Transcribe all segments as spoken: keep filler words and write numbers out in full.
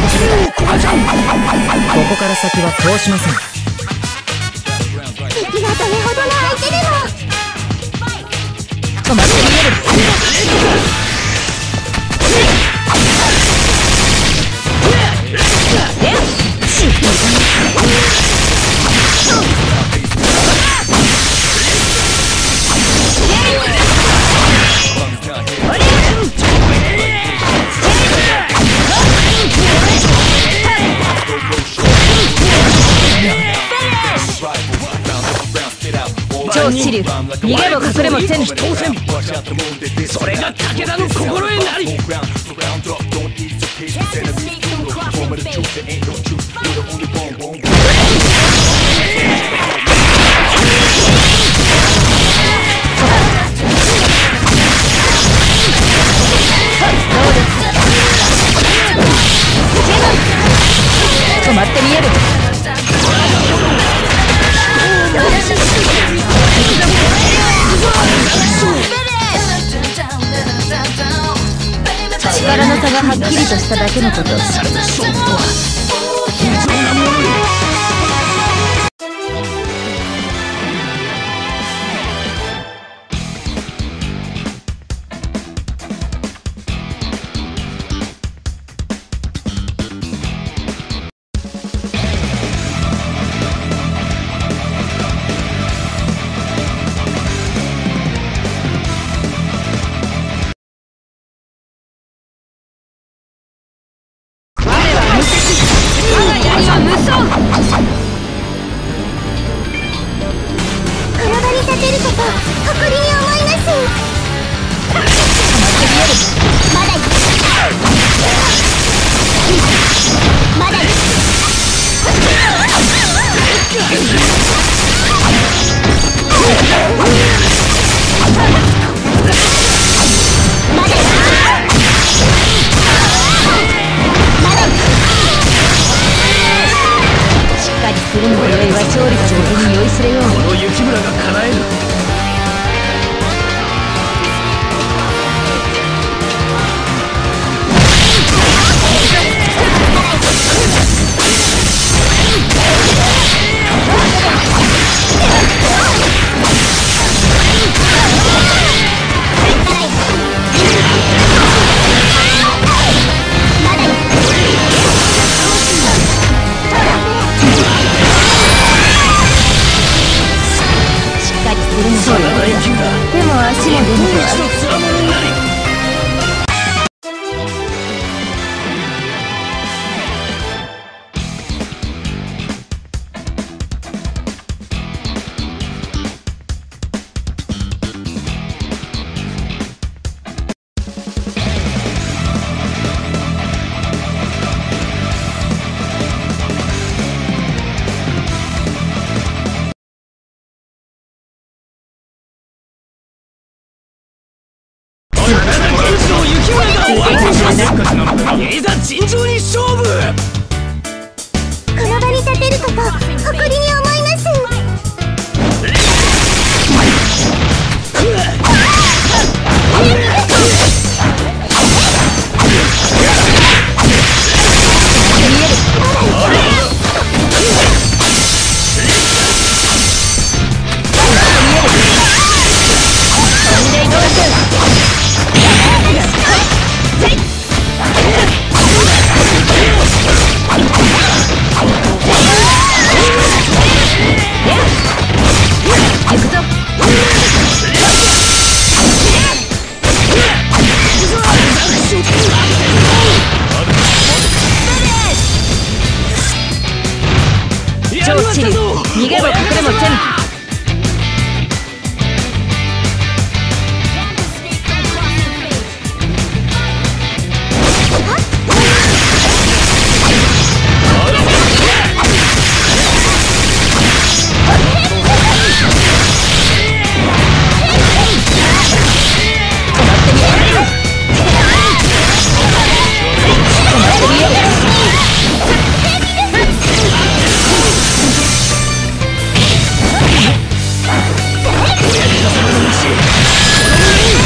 ここから先は通しません。 敵がどれほどの相手でも止まって見える。超支流、逃げも隠れもせぬ。 それが武田の心得なり。 止まって見える。力の差がはっきりとしただけのこと。 いざ尋常に勝負。 この場に立てること誇りに思います。 逃げろ隠れもせぬ。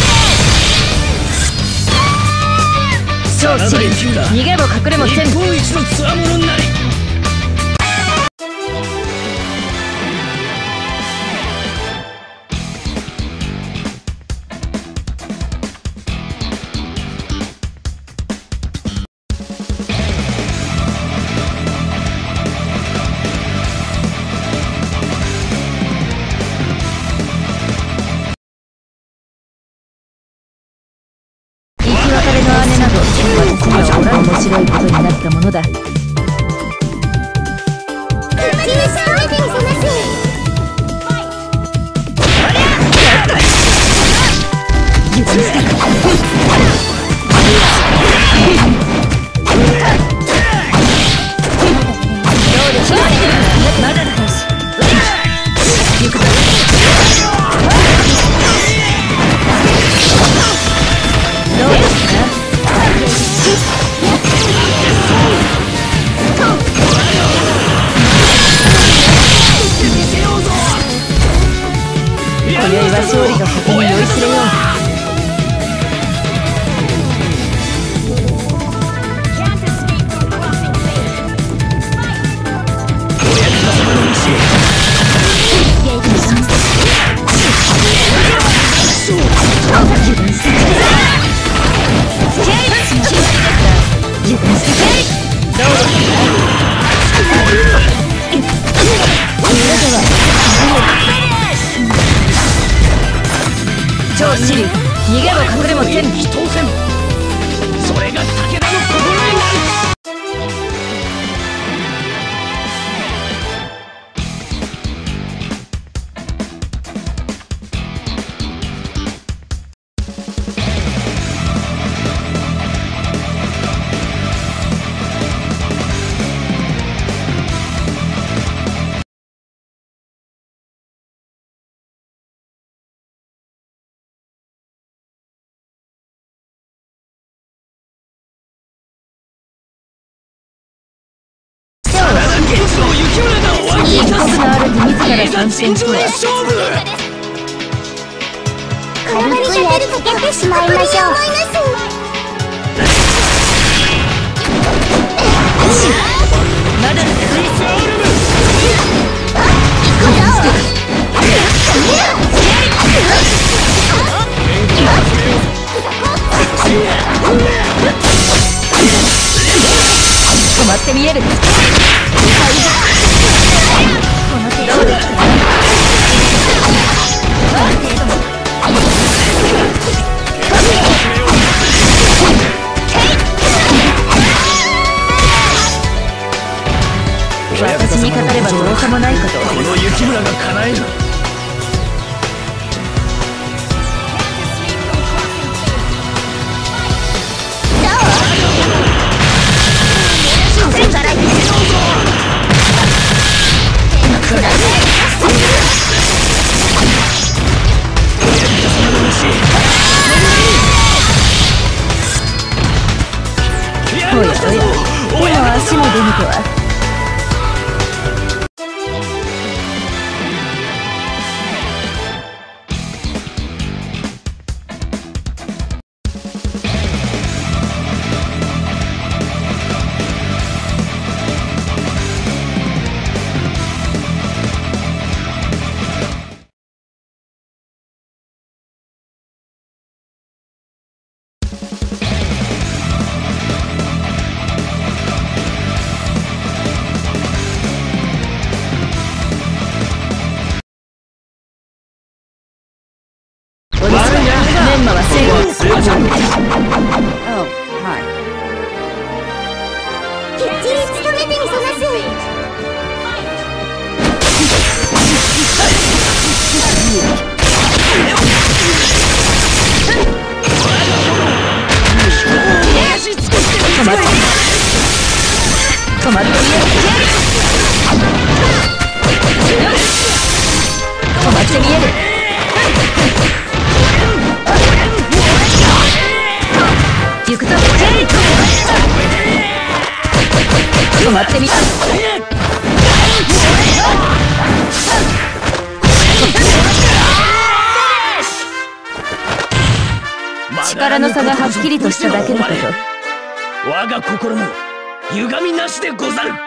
逃げも隠れもせん。 ったものだ。今宵は勝利が先に酔いしれよう。超支流、逃げも隠れもせぬ。 それが武田の心得なり。 一刻のある自ら参戦とは。 軽くやりかけてしまいましょう。 まだ止まって見える。私にかかればどうしようもないこと。 この雪村が叶える。 おやおや、手も足も出ぬとは。メンマは成功。 きっちり務めてみせます。 止まって止まって見える。止まって見える。行くぞ。止まってみた。力の差がはっきりとしただけのこと。 我が心も歪みなしでござる。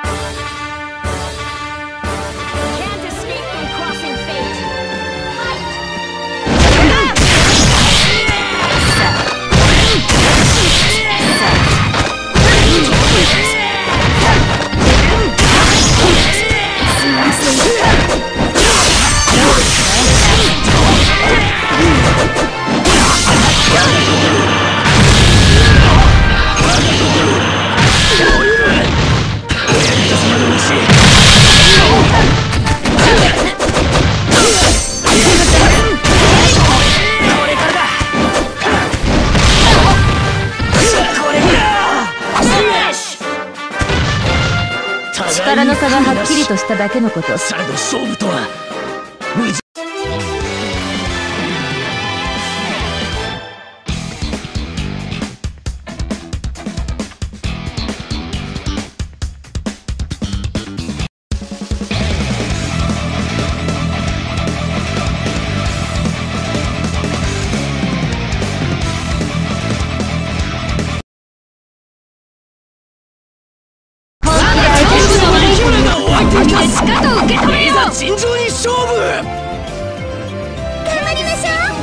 力の差がはっきりとしただけのこと。 されど勝負とは無事。いざ尋常に勝負。 頑張りましょう。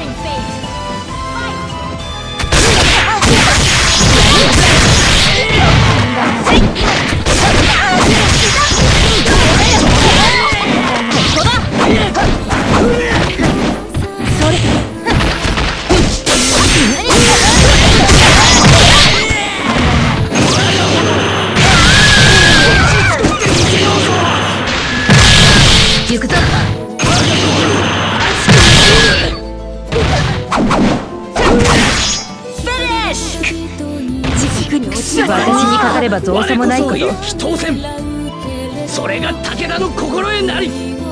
私にかかれば造作もないこと。 非当選。それが武田の心得なり。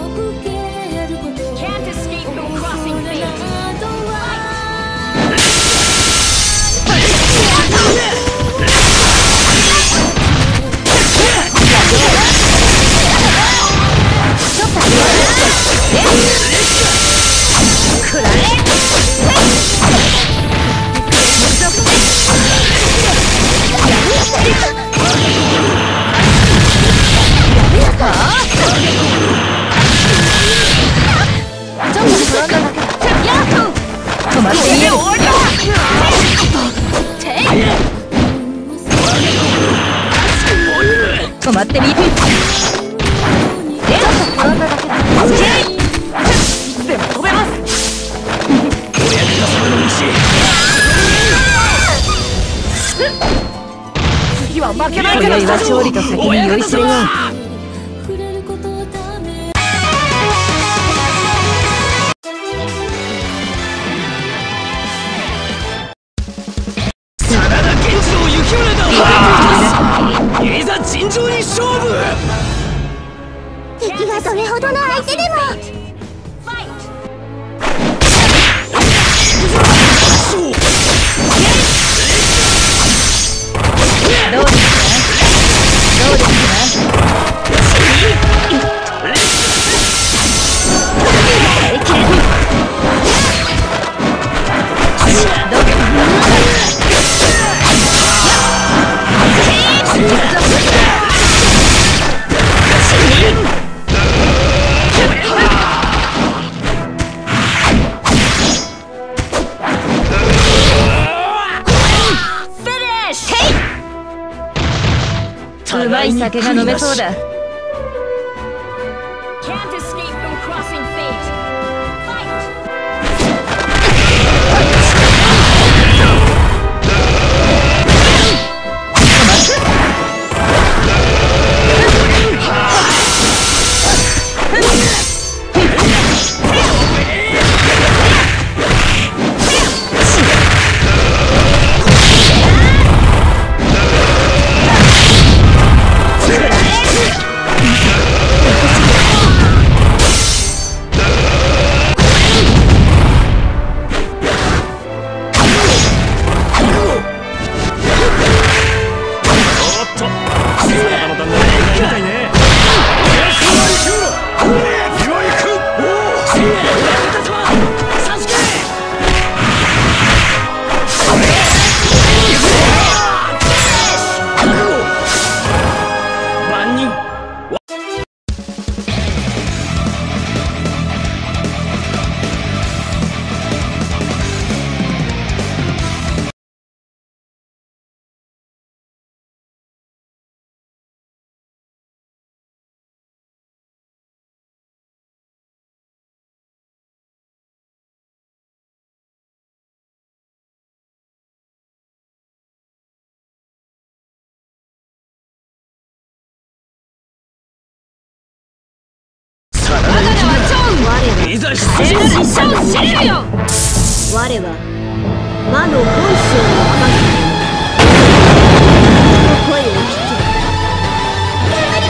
止まってみよう。止まってみる。でも止めます。次は負けないから。今宵は勝利と先に酔いしれよう。 いざ尋常に勝負。 敵がどれほどの相手でも。 どうですか？どうですか？うまい酒が飲めそうだ。 いざ出陣。 我は魔の本性を分かる声を聞け。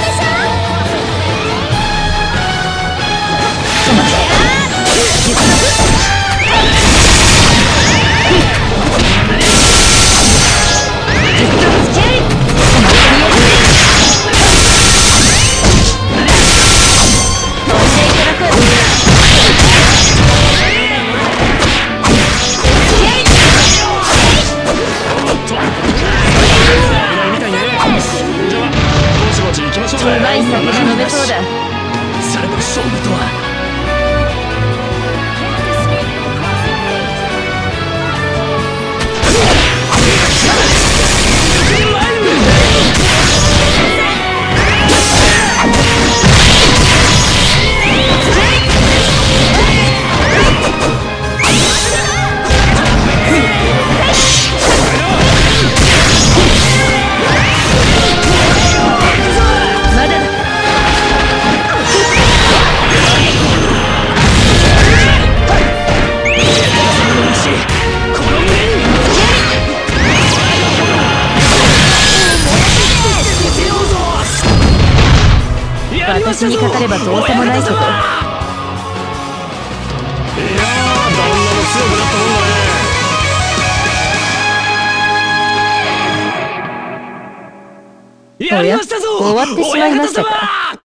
長い酒が飲めそうだ。 されど勝負とは私にかかればどうせもないこと。 いやー、旦那も強くなったもんだね。やりましたぞ。 終わってしまいましたか。